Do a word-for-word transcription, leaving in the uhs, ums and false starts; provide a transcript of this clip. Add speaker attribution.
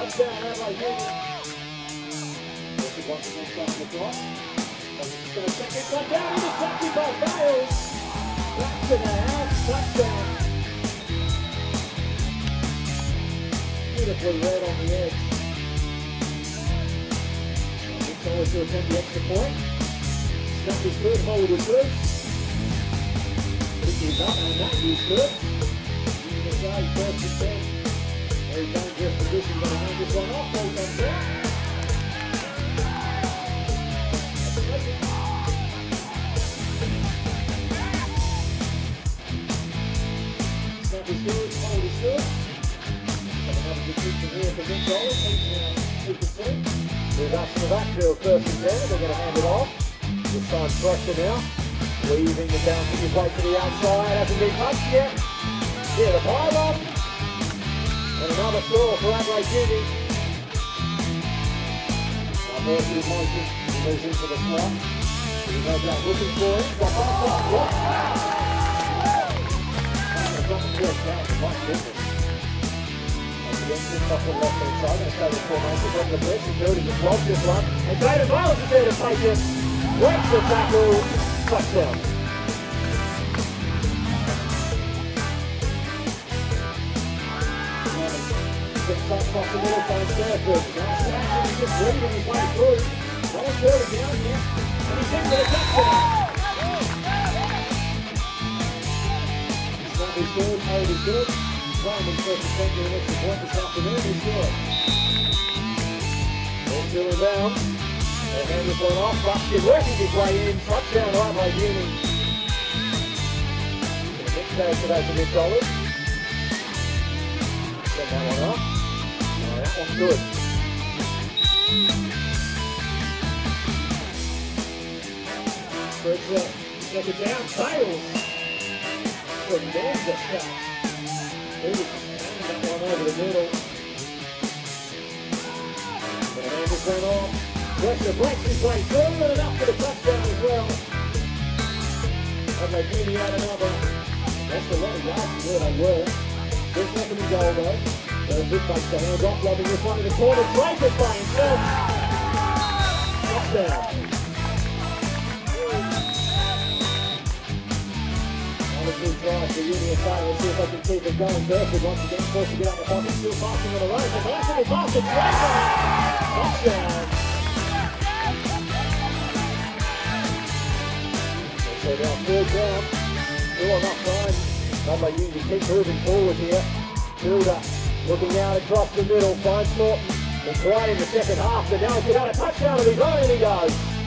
Speaker 1: touchdown, Adelaide University. Burford wants to start the cross. Just going to check it, got down, intercepted by Bales. Back to the house, touchdown. Beautifully read on the edge. It's always to attempt the extra point. Snap is good, hold is good. Pick is up, and that is good. Side, first and ten. Very dangerous position, going to hand this one off. Ball comes out. Snap is good, hold is good. Another decision here for Nick Dollar. Keep the team. Move up to the backfield, first and ten. They're going to hand it off. This time pressure now. Weaving the bounce of play to the outside. Hasn't been touched yet. Yeah, the pylon. And another score for Adelaide Uni. Now Burford in motion. He moves into the slot. He goes out looking for it. Got that shot. What? He's got the first down. My goodness. Once again, picked up on the left hand side. Going to stay with formation. Got the blitz. He's building the block this one. And David Miles is there to take it. Breaks the tackle. Touchdown. Across the middle, finds Burford. Now Saxon is just reading his way through. Not third down yet. And he's in for the touchdown. Snap is good, hold is good. Climbing first and second an extra point this afternoon. He's good. Ball still in bounds. They'll hand this one off. Buxton working his way in. Touchdown, Adelaide Uni. The next day today for Nick Dollars. Set that one up. That one's good. Spreads it, second down, Bales. Tremendous catch. He was handing that one over the middle. But Anders went off. Pressure breaks his way through and enough for the touchdown as well. And they beauty out another. That's a lot of yards from where they were. Good second and goal though. Burford takes the hands off, lobbing this one in the corner. Draper's by himself. Touchdown. Another good drive for Uni and Let's see if they can keep it going. Burford once again forced to get out the pocket. Still passing on the road. The nice little pass to Draper. Touchdown. So now third down. Still enough time. Adelaide Uni keep moving forward here. Builder. Looking out across the middle, finds Norton. He's right in the second half, but now he's got a touchdown of his own and he goes.